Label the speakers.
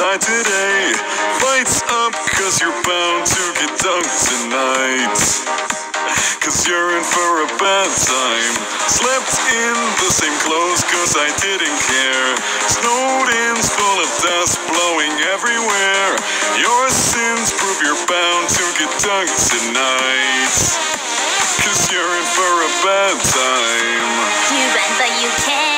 Speaker 1: outside today. Lights up, cause you're bound to get dunked tonight. Cause you're in for a bad time. Slept in the same clothes cause I didn't care. Snowden's full of dust blowing everywhere. Your sins prove you're bound to get dunked tonight. Cause you're in for a bad time.
Speaker 2: You run but you can't.